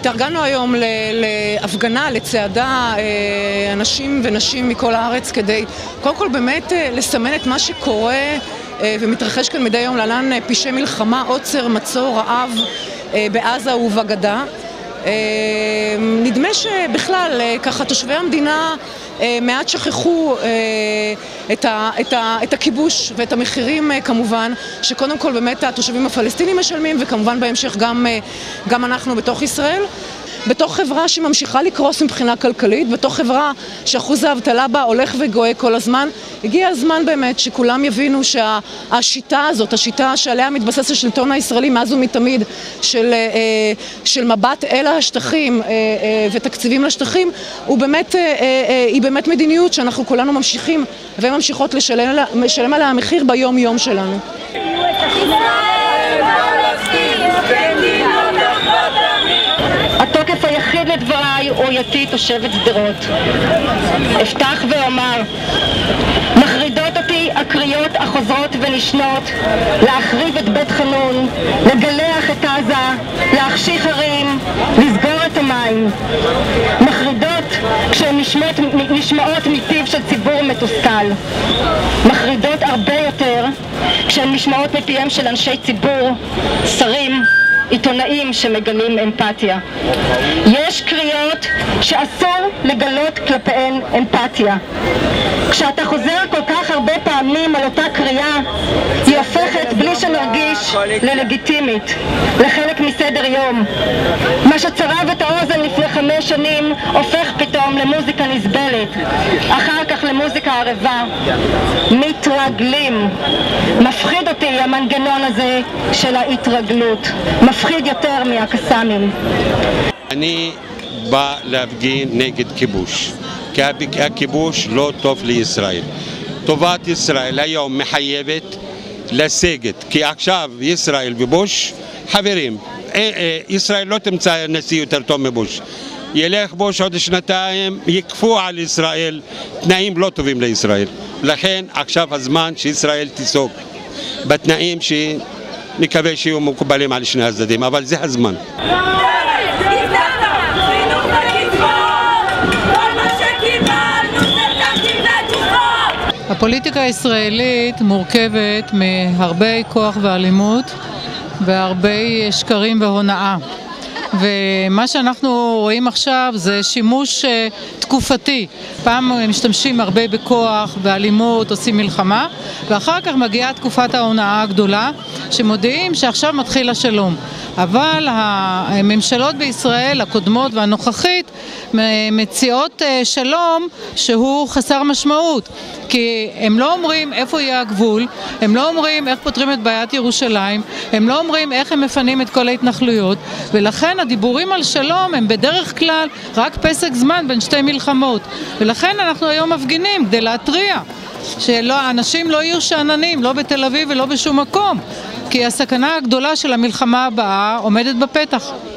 התארגנו היום להפגנה, לצעדה, אנשים ונשים מכל הארץ, כדי קודם כל באמת לסמן את מה שקורה ומתרחש כאן מדי יום, להלן פשעי מלחמה, עוצר, מצור, רעב בעזה ובגדה. נדמה שבכלל ככה תושבי המדינה מעט שכחו את הכיבוש ואת המחירים כמובן, שקודם כל באמת התושבים הפלסטינים משלמים, וכמובן בהמשך גם אנחנו בתוך ישראל. בתוך חברה שממשיכה לקרוס מבחינה כלכלית, בתוך חברה שאחוז האבטלה בה הולך וגואה כל הזמן, הגיע הזמן באמת שכולם יבינו שהשיטה הזאת, השיטה שעליה מתבסס השלטון הישראלי מאז ומתמיד, של מבט אל השטחים ותקציבים לשטחים, היא באמת מדיניות שאנחנו כולנו ממשיכים וממשיכות לשלם עליה המחיר ביום יום שלנו. התוקף היחיד לדבריי הוא היותי תושבת שדרות. אפתח ואומר, מחרידות אותי הקריאות החוזרות ונשנות להחריב את בית חנון, לגלח את עזה, להחשיך ערים, לסגור את המים. מחרידות כשהן נשמעות מפיו של ציבור מתוסכל. מחרידות הרבה יותר כשהן נשמעות מפיהם של אנשי ציבור, שרים, עיתונאים שמגלים אמפתיה. יש קריאות שאסור לגלות כלפיהן אמפתיה. כשאתה חוזר כל כך הרבה פעמים על אותה קריאה, היא הופכת בלי שנרגיש ללגיטימית, לחלק מסדר יום. מה שצרב את האוזן לפני 5 שנים הופך פתאום למוזיקה נסבלת, אחר כך למוזיקה ערבה. מתרגלים. מפחיד אותי המנגנון הזה של ההתרגלות. מפחיד יותר מהקסאמים. אני בא להפגין נגד כיבוש, כי הכיבוש לא טוב לישראל. טובת ישראל היום מחייבת לסגת, כי עכשיו ישראל ובוש חברים. ישראל לא תמצא נשיא יותר טוב מבוש. ילך בוש עוד 2 יקפו על ישראל תנאים לא טובים לישראל. לכן עכשיו הזמן שישראל תיסוג בתנאים שנקווה שיהיו מקובלים על שני הצדדים, אבל זה הזמן. הפוליטיקה הישראלית מורכבת מהרבה כוח ואלימות והרבה שקרים והונאה. ומה שאנחנו רואים עכשיו זה שימוש תקופתי. פעם משתמשים הרבה בכוח, באלימות, עושים מלחמה, ואחר כך מגיעה תקופת ההונאה הגדולה, שמודיעים שעכשיו מתחיל השלום. אבל הממשלות בישראל, הקודמות והנוכחית, מציעות שלום שהוא חסר משמעות. כי הם לא אומרים איפה יהיה הגבול, הם לא אומרים איך פותרים את בעיית ירושלים, הם לא אומרים איך הם מפנים את כל ההתנחלויות, ולכן הדיבורים על שלום הם בדרך כלל רק פסק זמן בין 2 מלחמות. ולכן אנחנו היום מפגינים כדי להתריע שאנשים לא יהיו שאננים, לא בתל אביב ולא בשום מקום, כי הסכנה הגדולה של המלחמה הבאה עומדת בפתח.